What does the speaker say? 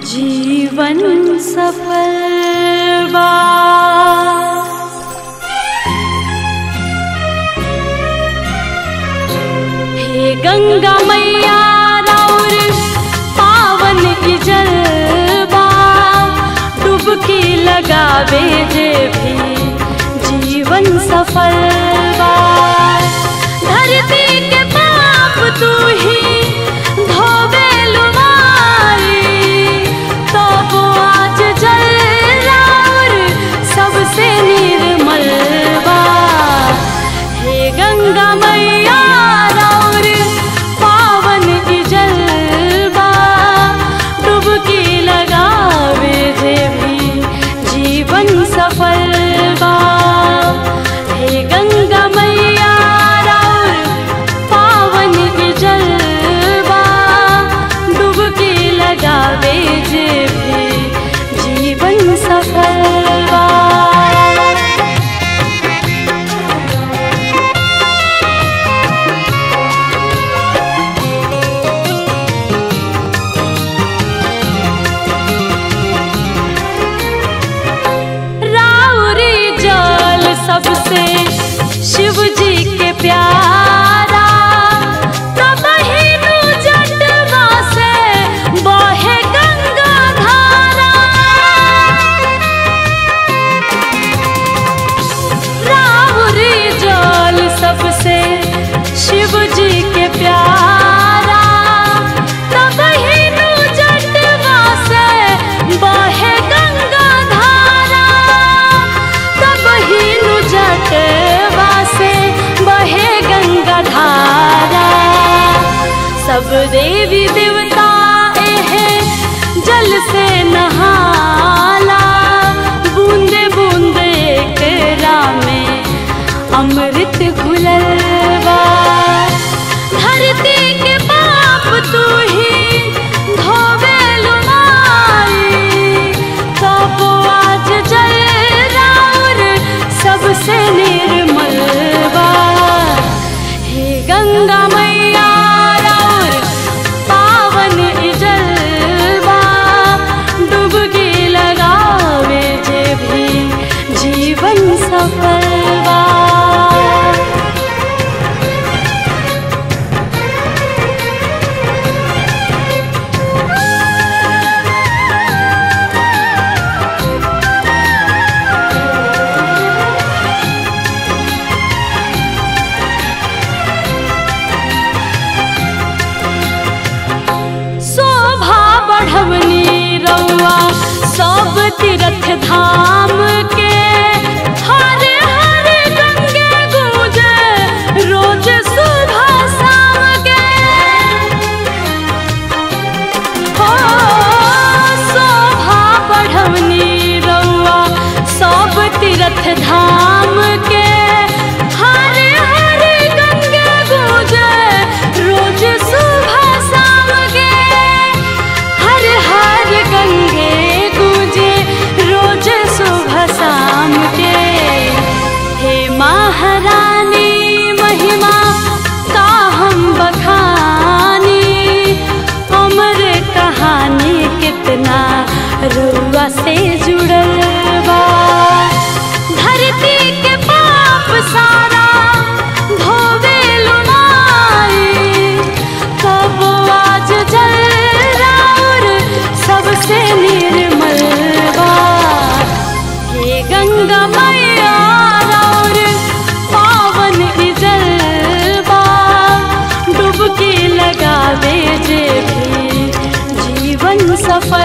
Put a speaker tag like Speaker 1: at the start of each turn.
Speaker 1: जीवन सफल बा। हे गंगा मैया राउर पावन की जलवा, डुबकी लगावे जे भी जीवन सफल बा। धरती के पाप तू ही धोवे लुमारी, तो वो आज जल राउर सबसे निर्मल बा। हे गंगा मैया राउर पावन की जलवा, डुबकी लगावे जे भी जीवन सफल बा। हे गंगा मैया राउर पावन की जलवा, डुबकी लगावे जे भी जीवन सफल बा। राउरी जल सबसे शिव जी के प्यारा, तब हिनु जटवा से बहे गंगा धारा। राउरी जल सबसे शिव जी के प्यारा, तब हिनु जटवा से बहे गंगा धारा। तब हिनु जटवा से बहे गंगा धारा। सब देवी देवता एहे जल से नहाला, बूंदे बूंदे एकरा में अमृत घुलल बा। धरती के पाप तू ही धोवे लुमारी, तब आज जल राउर सबसे निर्मल बा। हे गंगा मैया राउर पावन ई जलवा, डुबकी लगावे जे भी जीवन सफल बा। शोभा बढ़वनी रउआ सब तीर्थ धाम के, हर हर गंगे गूंजे रोज सुबह शाम के। हो शोभा बढ़वनी रउआ सब तीर्थ धाम के, हर हर गंगे गूंजे रोज सुबह शाम के। हर हर गंगे गूंजे रोज सुबह शाम के। हे महारानी महिमा का हम बखानी, अमर कहानी कितना रुआ से जुड़ल बा। धरती के पाप सारा धोवे लुमारी, तब आज जल राउर सबसे निर्मल बा। हे गंगा मैया राउर पावन ई जलवा, डुबकी लगावे जे भी जीवन सफल